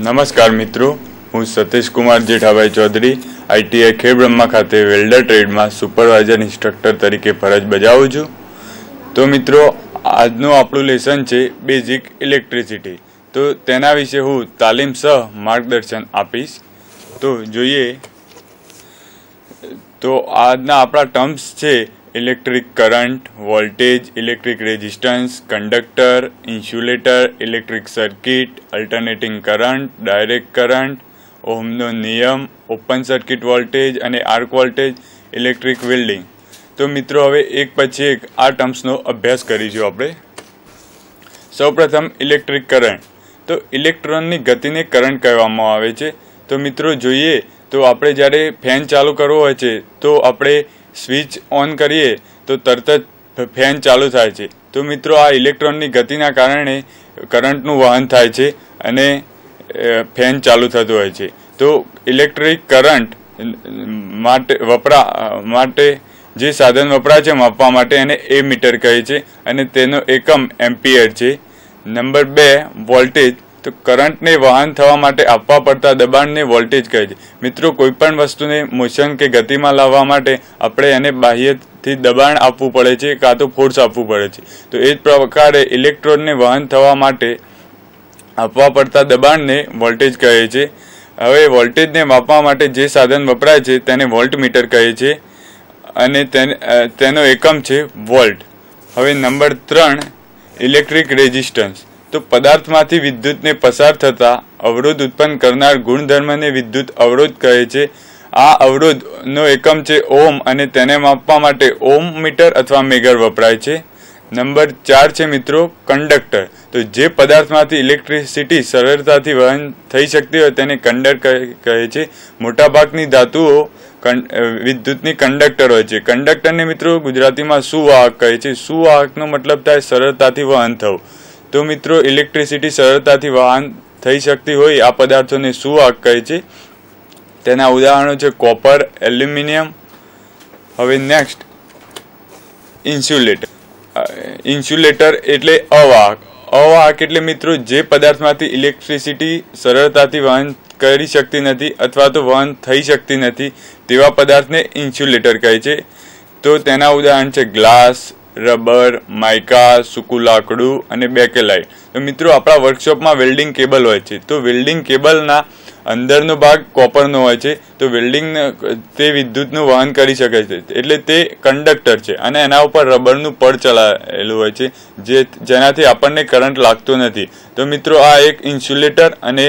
નમસ્કાર મિત્રો, હું સતીશ કુમાર જેઠાભાઈ ચૌધરી આઈટીઆઈ ખેડબ્રહ્મા ખાતે વેલ્ડર ટ્રેડમાં સુપરવાઇઝર ઇન્સ્ટ્રક્ટર તરીકે ફરજ બજાવું છું. તો મિત્રો, આજનું આપણું લેસન છે બેઝિક ઇલેક્ટ્રિસિટી. તો તેના વિશે હું તાલીમ સહ માર્ગદર્શન આપીશ. તો જોઈએ તો આજના આપણા ટર્મ્સ છે electric current, voltage, electric resistance, conductor, insulator, electric circuit, alternating current, direct current, ઓહમનો નિયમ, ઓપન સર્કિટ વોલ્ટેજ અને આર્ક વોલ્ટેજ, ઇલેક્ટ્રિક વેલ્ડિંગ. તો મિત્રો, હવે એક પછી એક આ ટર્મ્સનો અભ્યાસ કરીશું આપણે. સૌપ્રથમ ઇલેક્ટ્રિક કરંટ. તો ઇલેક્ટ્રોનની ગતિને કરંટ કહેવામાં આવે છે. તો મિત્રો જોઈએ તો આપણે જ્યારે ફેન ચાલુ કરવો હોય છે તો આપણે સ્વિચ ઓન કરીએ તો તરત જ ફેન ચાલુ થાય છે. તો મિત્રો, આ ઇલેક્ટ્રોનની ગતિના કારણે કરંટનું વહન થાય છે અને ફેન ચાલુ થતું હોય છે. તો ઇલેક્ટ્રિક કરંટ માટે જે સાધન વપરાય છે માપવા માટે એને એમીટર કહે છે અને તેનો એકમ એમ્પિયર છે. Number 2, voltage. તો કરંટને વહન થવા માટે આપવા પડતા દબાણને વોલ્ટેજ કહે છે. મિત્રો, કોઈ પણ વસ્તુને મોશન કે ગતિમાં લાવવા માટે આપણે એને બાહ્યથી દબાણ આપવું પડે છે કાં તો ફોર્સ આપવું પડે છે. તો એ જ પ્રકારે ઇલેક્ટ્રોનને વહન થવા માટે આપવા પડતા દબાણને વોલ્ટેજ કહે છે. હવે વોલ્ટેજને માપવા માટે જે સાધન વપરાય છે તેને વોલ્ટમીટર કહે છે અને તેનો એકમ છે વોલ્ટ. હવે નંબર 3, ઇલેક્ટ્રિક રેઝિસ્ટન્સ. તો પદાર્થમાંથી વિદ્યુતને પસાર થતા અવરોધ ઉત્પન્ન કરનાર ગુણધર્મને વિદ્યુત અવરોધ કહે છે. આ અવરોધનો એકમ છે ઓહમ અને તેને માપવા માટે ઓહમ મીટર અથવા મેગર વપરાય છે. નંબર 4 છે મિત્રો, કંડક્ટર. તો જે પદાર્થમાંથી ઇલેક્ટ્રિસિટી સરળતાથી વહન થઈ શકતી હોય તેને કંડક્ટર કહે છે. મોટાભાગની ધાતુઓ વિદ્યુતની કંડક્ટર હોય છે. કંડક્ટરને મિત્રો ગુજરાતીમાં સુવાહક કહે છે. સુવાહકનો મતલબ થાય સરળતાથી વહન થવું. તો મિત્રો, ઇલેક્ટ્રિસિટી સરળતાથી વહન થઈ શકતી હોય આ પદાર્થોને સુવાહક કહે છે. તેના ઉદાહરણો છે કોપર, એલ્યુમિનિયમ. હવે નેક્સ્ટ, ઇન્સ્યુલેટર. ઇન્સ્યુલેટર એટલે અવાહક. અવાહક એટલે મિત્રો જે પદાર્થમાંથી ઇલેક્ટ્રિસિટી સરળતાથી વહન કરી શકતી નથી અથવા તો વહન થઈ શકતી નથી તેવા પદાર્થને ઇન્સ્યુલેટર કહે છે. તો તેના ઉદાહરણ છે ગ્લાસ, રબર, માઇકા, સૂકું લાકડું અને બેકેલાઇટ. તો મિત્રો, આપણા વર્કશોપમાં વેલ્ડિંગ કેબલ હોય છે. તો વેલ્ડિંગ કેબલના અંદરનો ભાગ કોપરનો હોય છે. તો વેલ્ડિંગ તે વિદ્યુતનું વહન કરી શકે છે એટલે તે કંડક્ટર છે અને એના ઉપર રબરનું પડ ચડાવેલું હોય છે જેનાથી આપણને કરંટ લાગતો નથી. તો મિત્રો, આ એક ઇન્સ્યુલેટર અને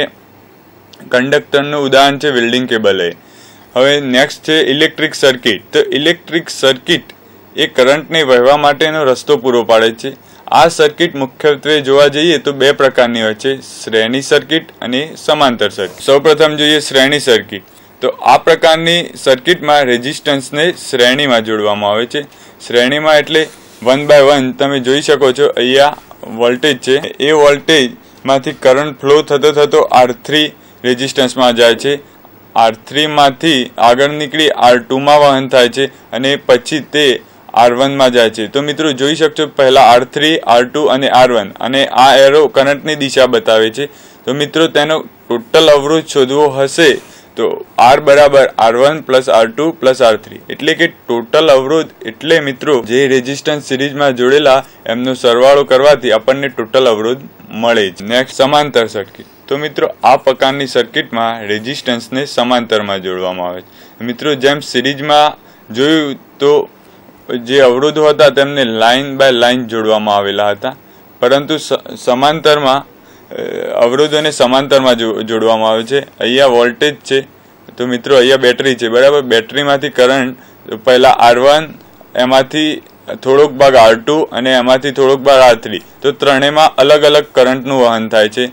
કંડક્ટરનું ઉદાહરણ છે વેલ્ડિંગ કેબલ. હવે નેક્સ્ટ છે ઇલેક્ટ્રિક સર્કિટ. તો ઇલેક્ટ્રિક સર્કિટ એ કરંટને વહેવા માટેનો રસ્તો પૂરો પાડે છે. આ સર્કિટ મુખ્યત્વે જોવા જઈએ તો 2 પ્રકારની હોય છે, શ્રેણી સર્કિટ અને સમાંતર સર્કિટ. સૌપ્રથમ જોઈએ શ્રેણી સર્કિટ. તો આ પ્રકારની સર્કિટમાં રેઝિસ્ટન્સને શ્રેણીમાં જોડવામાં આવે છે. શ્રેણીમાં એટલે 1 by 1 તમે જોઈ શકો છો. અહીંયા વોલ્ટેજ છે. એ વોલ્ટેજમાંથી કરંટ ફ્લો થતો R3 રેઝિસ્ટન્સમાં જાય છે. R3 માંથી આગળ નીકળી R2 માં વહન થાય છે અને પછી તે R1 માં જાય છે. તો મિત્રો, જોઈ શકશો પહેલા R3, R2 અને R1 અને આ એરો કરંટની દિશા બતાવે છે. તો મિત્રો, તેનો ટોટલ અવરોધ શોધવો હશે તો R બરાબર R1 plus R2 plus R3 એટલે કે ટોટલ અવરોધ એટલે મિત્રો જે રેઝિસ્ટન્સ સિરીઝમાં જોડેલા એમનો સરવાળો કરવાથી આપણને ટોટલ અવરોધ મળે છે. નેક્સ્ટ, સમાંતર સર્કિટ. તો મિત્રો, આ પ્રકારની સર્કિટમાં રેઝિસ્ટન્સને સમાંતરમાં જોડવામાં આવે છે. મિત્રો, જેમ સિરીઝમાં જોયું તો જે અવરોધો હતા તેમને લાઇન બાય લાઇન જોડવામાં આવેલા હતા, પરંતુ સમાંતરમાં અવરોધોને સમાંતરમાં જોડવામાં આવે છે. અહીંયા વોલ્ટેજ છે. તો મિત્રો, અહીંયા બેટરી છે, બરાબર. બેટરીમાંથી કરંટ પહેલા R1, એમાંથી થોડોક ભાગ R2 અને એમાંથી થોડોક ભાગ R3. તો ત્રણેયમાં અલગ અલગ કરંટનું વહન થાય છે.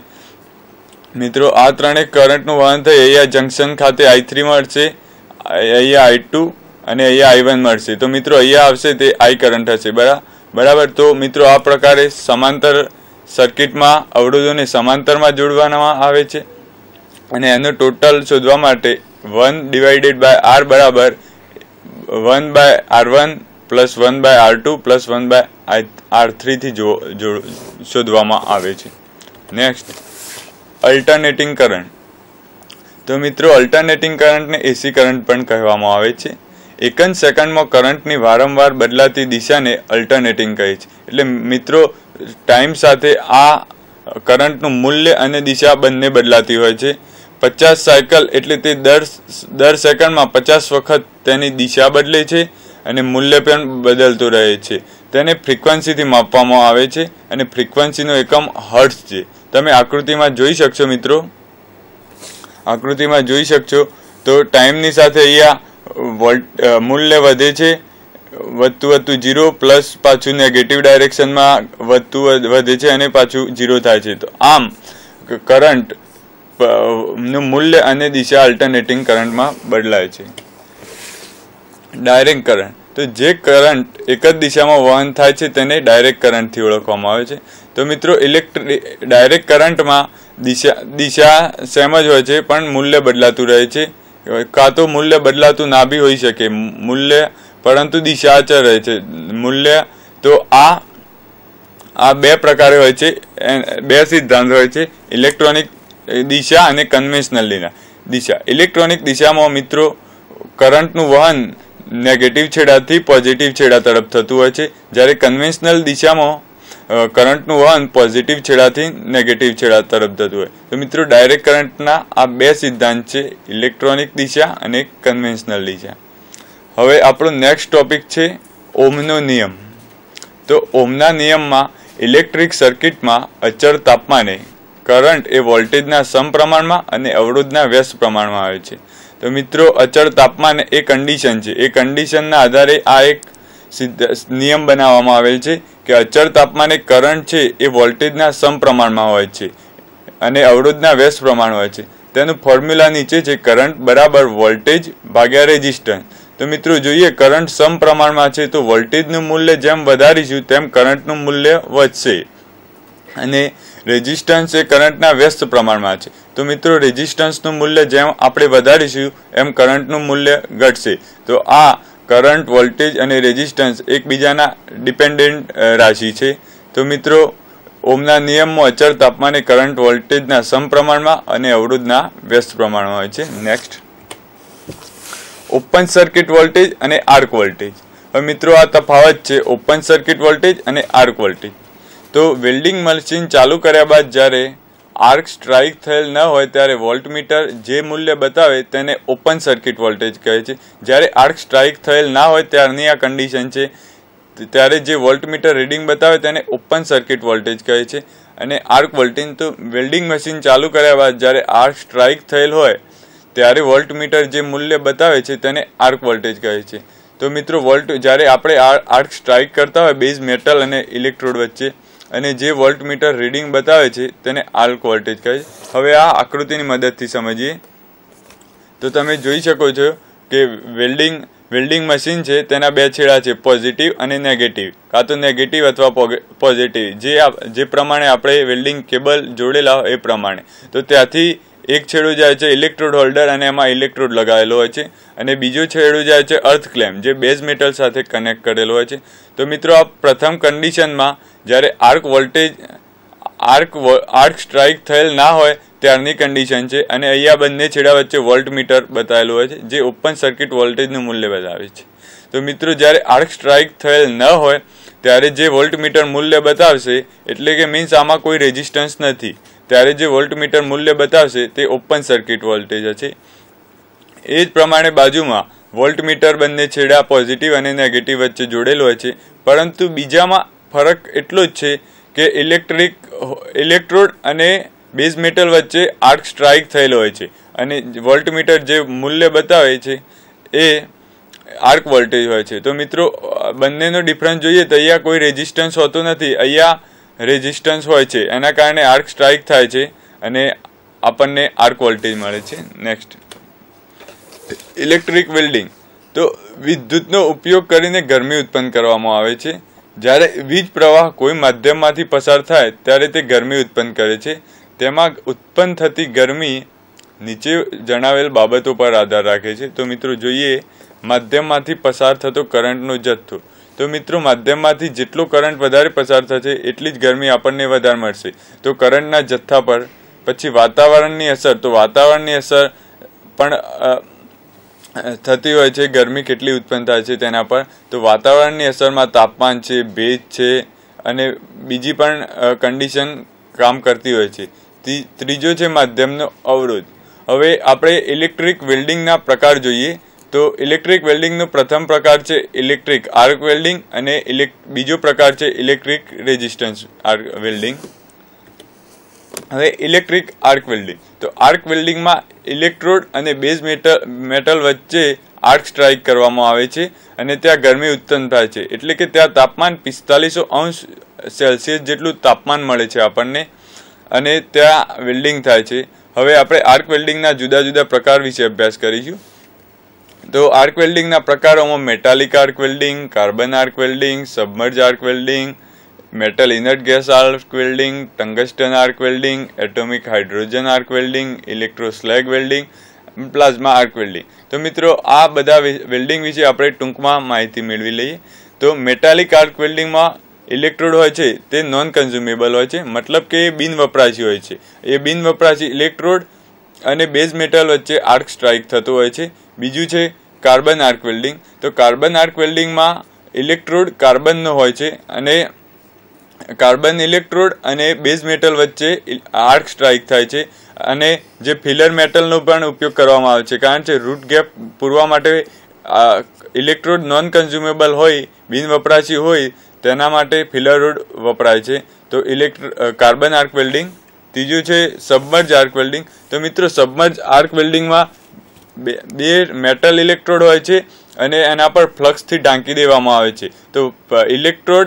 મિત્રો, આ ત્રણેય કરંટનું વહન થાય. અહીંયા જંકશન ખાતે I3 મળશે, અહીંયા I2 અને અહીંયા I1 મળશે. તો મિત્રો, અહીંયા આવશે તે I કરંટ હશે, બરાબર. તો મિત્રો, આ પ્રકારે સમાંતર સર્કિટમાં અવરોધોને સમાંતરમાં જોડવામાં આવે છે અને એનો ટોટલ શોધવા માટે 1/R બરાબર 1/R1 plus 1/R2 plus 1/R3 થી શોધવામાં આવે છે. Next, alternating current. તો મિત્રો અલ્ટરનેટિંગ કરંટને એસી કરંટ પણ કહેવામાં આવે છે. એક જ સેકન્ડમાં કરંટની વારંવાર બદલાતી દિશાને અલ્ટરનેટિંગ કહે છે. એટલે મિત્રો ટાઈમ સાથે આ કરંટનું મૂલ્ય અને દિશા બંને બદલાતી હોય છે. 50 સાયકલ એટલે તે દર સેકન્ડમાં 50 વખત તેની દિશા બદલે છે અને મૂલ્ય પણ બદલતું રહે છે. તેને ફ્રીક્વન્સીથી માપવામાં આવે છે અને ફ્રીક્વન્સીનો એકમ હર્ટ્ઝ છે. તમે આકૃતિમાં જોઈ શકશો મિત્રો, આકૃતિમાં જોઈ શકશો તો ટાઈમની સાથે અહીંયા મૂલ્ય વધે છે, વધતું 0 પ્લસ પાછું નેગેટિવ ડાયરેક્શનમાં વધે છે અને પાછું 0 થાય છે. તો આમ કરંટ નું મૂલ્ય અને દિશા અલ્ટરનેટિંગ કરંટમાં બદલાય છે. Direct current. તો જે કરંટ એક જ દિશામાં વહન થાય છે તેને ડાયરેક્ટ કરંટથી ઓળખવામાં આવે છે. તો મિત્રો ડાયરેક્ટ કરંટમાં દિશા સેમ જ હોય છે પણ મૂલ્ય બદલાતું રહે છે. કાં તો મૂલ્ય બદલાતું ના બી હોઈ શકે મૂલ્ય, પરંતુ દિશા અચળ રહે છે મૂલ્ય. તો આ બે પ્રકારે હોય છે, બે સિદ્ધાંત હોય છે, ઇલેક્ટ્રોનિક દિશા અને કન્વેન્શનલ દિશા. ઇલેક્ટ્રોનિક દિશામાં મિત્રો કરંટનું વહન નેગેટિવ છેડાથી પોઝિટિવ છેડા તરફ થતું હોય છે, જ્યારે કન્વેન્શનલ દિશામાં કરંટનું વહન પોઝિટિવ છેડાથી નેગેટિવ છેડા તરફ થતું હોય. તો મિત્રો ડાયરેક્ટ કરંટના આ બે સિદ્ધાંત છે, ઇલેક્ટ્રોનિક દિશા અને કન્વેન્શનલ દિશા. હવે આપણો નેક્સ્ટ ટોપિક છે ઓહમનો નિયમ. તો ઓહમના નિયમમાં ઇલેક્ટ્રિક સર્કિટમાં અચળ તાપમાને કરંટ એ વોલ્ટેજના સમપ્રમાણમાં અને અવરોધના વ્યસ્ત પ્રમાણમાં આવે છે. તો મિત્રો અચળ તાપમાન એ કન્ડિશન છે. એ કન્ડિશનના આધારે આ એક નિયમ બનાવવામાં આવેલ છે કે અચળ તાપમાને કરંટ છે એ વોલ્ટેજના સમપ્રમાણમાં હોય છે અને અવરોધના વ્યસ્ત પ્રમાણ હોય છે. તેનું ફોર્મ્યુલા નીચે છે, કરંટ બરાબર વોલ્ટેજ ભાગ્યા રેઝિસ્ટન્સ. તો મિત્રો જોઈએ, કરંટ સમપ્રમાણમાં છે તો વોલ્ટેજનું મૂલ્ય જેમ વધારીશું તેમ કરંટનું મૂલ્ય વધશે અને રેઝિસ્ટન્સ એ કરંટના વ્યસ્ત પ્રમાણમાં છે. તો મિત્રો રેઝિસ્ટન્સનું મૂલ્ય જેમ આપણે વધારીશું એમ કરંટનું મૂલ્ય ઘટશે. તો આ કરંટ, વોલ્ટેજ અને રેઝિસ્ટન્સ એકબીજાના ડિપેન્ડન્ટ રાશિ છે. તો મિત્રો ઓહમના નિયમમાં અચળ તાપમાને કરંટ વોલ્ટેજના સમપ્રમાણમાં અને અવરોધના વ્યસ્ત પ્રમાણમાં હોય છે. નેક્સ્ટ, ઓપન સર્કિટ વોલ્ટેજ અને આર્ક વોલ્ટેજ. હવે મિત્રો આ તફાવત છે ઓપન સર્કિટ વોલ્ટેજ અને આર્ક વોલ્ટેજ. તો વેલ્ડિંગ મશીન ચાલુ કર્યા બાદ જ્યારે આર્ક સ્ટ્રાઇક થયેલ ન હોય ત્યારે વોલ્ટમીટર જે મૂલ્ય બતાવે તેને ઓપન સર્કિટ વોલ્ટેજ કહે છે. જ્યારે આર્ક સ્ટ્રાઇક થયેલ ના હોય ત્યારની આ કન્ડિશન છે, ત્યારે જે વોલ્ટમીટર રીડિંગ બતાવે તેને ઓપન સર્કિટ વોલ્ટેજ કહે છે. અને આર્ક વોલ્ટેજ, તો વેલ્ડિંગ મશીન ચાલુ કર્યા બાદ જ્યારે આર્ક સ્ટ્રાઇક થયેલ હોય ત્યારે વોલ્ટમીટર જે મૂલ્ય બતાવે છે તેને આર્ક વોલ્ટેજ કહે છે. તો મિત્રો જ્યારે આપણે આર્ક સ્ટ્રાઇક કરતા હોય બેઝ મેટલ અને ઇલેક્ટ્રોડ વચ્ચે અને જે વોલ્ટમીટર રીડિંગ બતાવે છે તેને આર્ક વોલ્ટેજ કહે છે. હવે આ આકૃતિની મદદથી સમજીએ તો તમે જોઈ શકો છો કે વેલ્ડિંગ મશીન છે તેના બે છેડા છે, પોઝિટિવ અને નેગેટિવ, કાં તો નેગેટિવ અથવા પોઝિટિવ, જે પ્રમાણે આપણે વેલ્ડિંગ કેબલ જોડેલા હોય એ પ્રમાણે. તો ત્યાંથી એક છેડો જાય છે ઇલેક્ટ્રોડ હોલ્ડર અને એમાં ઇલેક્ટ્રોડ લગાવેલો હોય છે અને બીજો છેડો જાય છે અર્થ ક્લેમ્પ જે બેઝ મેટલ સાથે કનેક્ટ કરેલો હોય છે. તો મિત્રો આ પ્રથમ કન્ડિશનમાં જ્યારે આર્ક સ્ટ્રાઇક થયેલ ના હોય ત્યારની કન્ડિશન છે અને અહીંયા બંને છેડા વચ્ચે વોલ્ટમીટર બતાવેલું હોય છે જે ઓપન સર્કિટ વોલ્ટેજનું મૂલ્ય બતાવે છે. તો મિત્રો જ્યારે આર્ક સ્ટ્રાઇક થયેલ ન હોય ત્યારે જે વોલ્ટમીટર મૂલ્ય બતાવશે, એટલે કે મીન્સ આમાં કોઈ રેઝિસ્ટન્સ નથી, ત્યારે જે વોલ્ટમીટર મૂલ્ય બતાવશે તે ઓપન સર્કિટ વોલ્ટેજ હશે. એ જ પ્રમાણે બાજુમાં વોલ્ટમીટર બંને છેડા પોઝિટિવ અને નેગેટિવ વચ્ચે જોડેલો હોય છે, પરંતુ બીજામાં ફરક એટલો જ છે કે ઇલેક્ટ્રોડ અને બેઝ મેટલ વચ્ચે આર્ક સ્ટ્રાઇક થયેલો હોય છે અને વોલ્ટમીટર જે મૂલ્ય બતાવે છે એ આર્ક વોલ્ટેજ હોય છે. તો મિત્રો બંનેનો ડિફરન્સ જોઈએ તો અહીંયા કોઈ રેઝિસ્ટન્સ હોતો નથી, અહીંયા રેઝિસ્ટન્સ હોય છે, એના કારણે આર્ક સ્ટ્રાઇક થાય છે અને આપણને આર્ક વોલ્ટેજ મળે છે. Next, electric welding. તો વિદ્યુતનો ઉપયોગ કરીને ગરમી ઉત્પન્ન કરવામાં આવે છે. જ્યારે વીજ પ્રવાહ કોઈ માધ્યમમાંથી પસાર થાય ત્યારે તે ગરમી ઉત્પન્ન કરે છે. તેમાં ઉત્પન્ન થતી ગરમી નીચે જણાવેલ બાબતો પર આધાર રાખે છે. તો મિત્રો જોઈએ, માધ્યમમાંથી પસાર થતો કરંટનો જથ્થો. તો મિત્રો માધ્યમમાંથી જેટલો કરંટ વધારે પસાર થશે એટલી જ ગરમી આપણને વધારે મળશે. તો કરંટના જથ્થા પર પછી વાતાવરણની અસર, તો વાતાવરણની અસર પણ થતી હોય છે, ગરમી કેટલી ઉત્પન્ન થાય છે તેના પર. તો વાતાવરણની અસરમાં તાપમાન છે, ભેજ છે અને બીજી પણ કન્ડિશન કામ કરતી હોય છે. ત્રીજો છે માધ્યમનો અવરોધ. હવે આપણે ઇલેક્ટ્રિક વેલ્ડિંગના પ્રકાર જોઈએ. તો ઇલેક્ટ્રિક વેલ્ડિંગનો પ્રથમ પ્રકાર છે ઇલેક્ટ્રિક આર્ક વેલ્ડિંગ અને બીજો પ્રકાર છે ઇલેક્ટ્રિક રેઝિસ્ટન્સ આર્ક વેલ્ડિંગ. હવે ઇલેક્ટ્રિક આર્ક વેલ્ડિંગ, તો આર્ક વેલ્ડિંગમાં ઇલેક્ટ્રોડ અને બેઝ મેટલ વચ્ચે આર્ક સ્ટ્રાઇક કરવામાં આવે છે અને ત્યાં ગરમી ઉત્પન્ન થાય છે. એટલે કે ત્યાં તાપમાન 4500°C જેટલું તાપમાન મળે છે આપણને અને ત્યાં વેલ્ડિંગ થાય છે. હવે આપણે આર્ક વેલ્ડિંગના જુદા જુદા પ્રકાર વિશે અભ્યાસ કરીશું. તો આર્ક વેલ્ડિંગના પ્રકારોમાં metallic arc welding, carbon arc welding, submerge arc welding, metal inert gas arc welding, tungsten arc welding, atomic hydrogen arc welding, electroslag welding, plasma arc welding. તો મિત્રો આ બધા વેલ્ડિંગ વિશે આપણે ટૂંકમાં માહિતી મેળવી લઈએ. તો મેટાલિક આર્ક વેલ્ડિંગમાં ઇલેક્ટ્રોડ હોય છે તે નોન કન્ઝ્યુમેબલ હોય છે, મતલબ કે એ બિન વપરાશી હોય છે. એ બિન વપરાશી ઇલેક્ટ્રોડ અને બેઝ મેટલ વચ્ચે આર્ક સ્ટ્રાઇક થતું હોય છે. બીજું છે કાર્બન આર્ક વેલ્ડિંગ. તો કાર્બન આર્ક વેલ્ડિંગમાં ઇલેક્ટ્રોડ કાર્બનનો હોય છે અને કાર્બન ઇલેક્ટ્રોડ અને બેઝ મેટલ વચ્ચે આર્ક સ્ટ્રાઇક થાય છે અને જે ફિલર મેટલનો પણ ઉપયોગ કરવામાં આવે છે, કારણ કે રૂટ ગેપ પૂરવા માટે ઇલેક્ટ્રોડ નોન કન્ઝ્યુમેબલ હોય, બિન વપરાશી હોય, તેના માટે ફિલર રોડ વપરાય છે. તો કાર્બન આર્ક વેલ્ડિંગ. ત્રીજું છે સબમર્જ આર્ક વેલ્ડિંગ. તો મિત્રો સબમર્જ આર્ક વેલ્ડિંગમાં બે મેટલ ઇલેક્ટ્રોડ હોય છે અને એના પર ફ્લક્સથી ઢાંકી દેવામાં આવે છે. તો ઇલેક્ટ્રોડ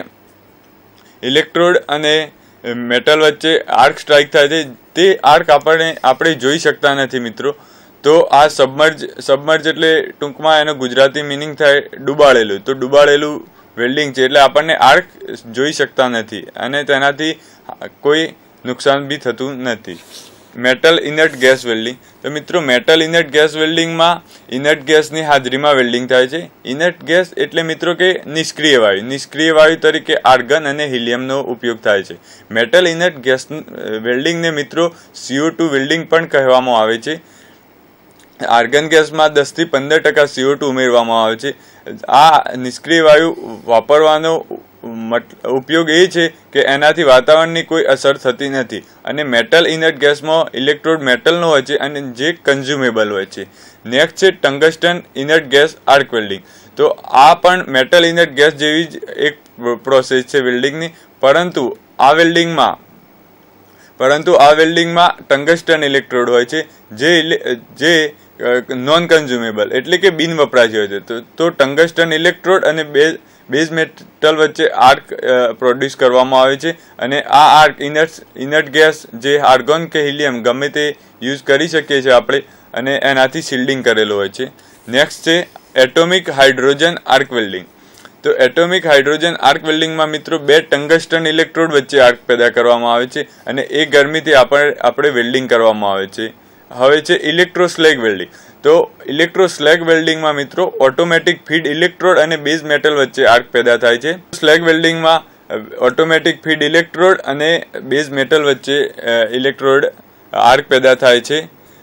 અને મેટલ વચ્ચે આર્ક સ્ટ્રાઇક થાય છે. તે આર્ક આપણે જોઈ શકતા નથી મિત્રો. તો આ સબમર્જ એટલે ટૂંકમાં એનો ગુજરાતી મિનિંગ થાય ડૂબાડેલું. તો ડૂબાડેલું વેલ્ડિંગ છે એટલે આપણને આર્ક જોઈ શકતા નથી અને તેનાથી કોઈ નુકસાન બી થતું નથી. Metal inert gas welding. તો મિત્રો મેટલ ઇનર્ટ ગેસ વેલ્ડિંગમાં ઇનર્ટ ગેસની હાજરીમાં વેલ્ડિંગ થાય છે. ઇનર્ટ ગેસ એટલે મિત્રો કે નિષ્ક્રિય વાયુ તરીકે આર્ગન અને હિલિયમનો ઉપયોગ થાય છે. મેટલ ઇનર્ટ ગેસ વેલ્ડિંગને મિત્રો CO2 વેલ્ડિંગ પણ કહેવામાં આવે છે. આર્ગન ગેસમાં 10 થી 15% CO2 ઉમેરવામાં આવે છે. આ નિષ્ક્રિય વાયુ વાપરવાનો ઉપયોગ એ છે કે એનાથી વાતાવરણની કોઈ અસર થતી નથી અને મેટલ ઇનર્ટ ગેસમાં ઇલેક્ટ્રોડ મેટલનો હોય છે અને જે કન્ઝ્યુમેબલ હોય છે. નેક્સ્ટ છે tungsten inert gas arc welding. તો આ પણ મેટલ ઇનર્ટ ગેસ જેવી જ એક પ્રોસેસ છે વેલ્ડિંગની, પરંતુ આ વેલ્ડિંગમાં ટંગસ્ટન ઇલેક્ટ્રોડ હોય છે જે નોન કન્ઝ્યુમેબલ એટલે કે બિન વપરાશી હોય છે. તો ટંગસ્ટન ઇલેક્ટ્રોડ અને બેઝ મેટલ વચ્ચે આર્ક પ્રોડ્યુસ કરવામાં આવે છે અને આ આર્ક ઇનર્ટ ગેસ જે આર્ગોન કે હિલિયમ ગમે તે યુઝ કરી શકીએ છીએ આપણે અને એનાથી શિલ્ડિંગ કરેલું હોય છે. નેક્સ્ટ છે એટોમિક હાઇડ્રોજન આર્ક વેલ્ડિંગ. તો એટોમિક હાઇડ્રોજન આર્ક વેલ્ડિંગમાં મિત્રો બે ટંગસ્ટન ઇલેક્ટ્રોડ વચ્ચે આર્ક પેદા કરવામાં આવે છે અને એ ગરમીથી આપણે વેલ્ડિંગ કરવામાં આવે છે. હવે છે ઇલેક્ટ્રોસ્લેગ વેલ્ડિંગ. તો ઇલેક્ટ્રોસ્લેગ વેલ્ડિંગમાં મિત્રો ઓટોમેટિક ફીડ ઇલેક્ટ્રોડ અને બેઝ મેટલ વચ્ચે આર્ક પેદા થાય છે. સ્લેગ વેલ્ડિંગમાં ઓટોમેટિક ફીડ ઇલેક્ટ્રોડ અને બેઝ મેટલ વચ્ચે ઇલેક્ટ્રોડ આર્ક પેદા થાય છે.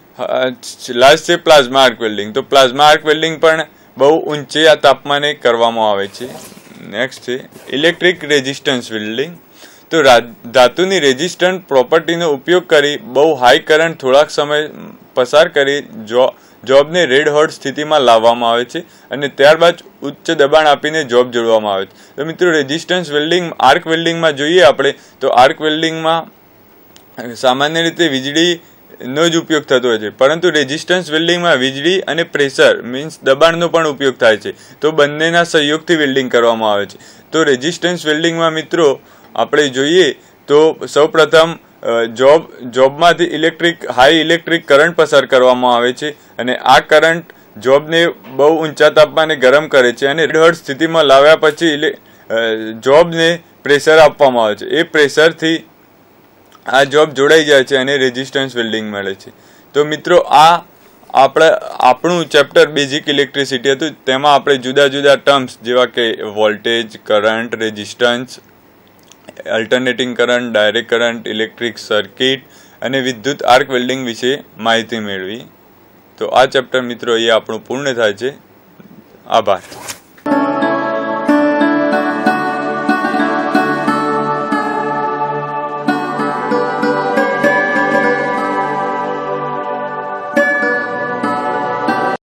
લાસ્ટ છે પ્લાઝ્મા આર્ક વેલ્ડિંગ. તો પ્લાઝ્મા આર્ક વેલ્ડિંગ પણ બહુ ઊંચા તાપમાને કરવામાં આવે છે. નેક્સ્ટ છે ઇલેક્ટ્રિક રેઝિસ્ટન્સ વેલ્ડિંગ. તો ધાતુની રેઝિસ્ટન્ટ પ્રોપર્ટીનો ઉપયોગ કરી બહુ હાઈ કરંટ થોડાક સમય પસાર કરી જોબને રેડ હોટ સ્થિતિમાં લાવવામાં આવે છે અને ત્યારબાદ ઉચ્ચ દબાણ આપીને જોબ જોડવામાં આવે છે. તો મિત્રો રેઝિસ્ટન્સ વેલ્ડિંગ આર્ક વેલ્ડિંગમાં જોઈએ આપણે તો આર્ક વેલ્ડિંગમાં સામાન્ય રીતે વીજળીનો જ ઉપયોગ થતો હોય છે, પરંતુ રેઝિસ્ટન્સ વેલ્ડિંગમાં વીજળી અને પ્રેશર મીન્સ દબાણનો પણ ઉપયોગ થાય છે. તો બંનેના સહયોગથી વેલ્ડિંગ કરવામાં આવે છે. તો રેઝિસ્ટન્સ વેલ્ડિંગમાં મિત્રો આપણે જોઈએ તો સૌપ્રથમ જોબમાંથી હાઈ ઇલેક્ટ્રિક કરંટ પસાર કરવામાં આવે છે અને આ કરંટ જોબને બહુ ઊંચા તાપમાને ગરમ કરે છે અને રેડ હોટ સ્થિતિમાં લાવ્યા પછી જોબને પ્રેશર આપવામાં આવે છે. એ પ્રેશરથી આ જોબ જોડાઈ જાય છે અને રેઝિસ્ટન્સ વેલ્ડિંગ મળે છે. તો મિત્રો આપણું ચેપ્ટર બેઝિક ઇલેક્ટ્રિસિટી હતું. તેમાં આપણે જુદા જુદા ટર્મ્સ જેવા કે voltage, current, resistance, alternating current, direct current, electric circuit અને વિદ્યુત આર્ક વેલ્ડિંગ વિશે માહિતી મેળવી. તો આ ચેપ્ટર મિત્રો અહીંયા આપણું પૂર્ણ થાય છે. આભાર.